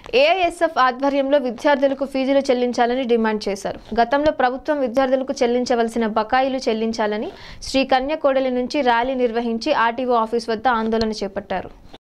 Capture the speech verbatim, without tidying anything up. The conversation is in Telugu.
ఏఐఎస్ఎఫ్ ఆధ్వర్యంలో విద్యార్థులకు ఫీజులు చెల్లించాలని డిమాండ్ చేశారు. గతంలో ప్రభుత్వం విద్యార్థులకు చెల్లించవలసిన బకాయిలు చెల్లించాలని శ్రీ కన్య కోడలి నుంచి ర్యాలీ నిర్వహించి ఆర్టీఓ ఆఫీస్ వద్ద ఆందోళన చేపట్టారు.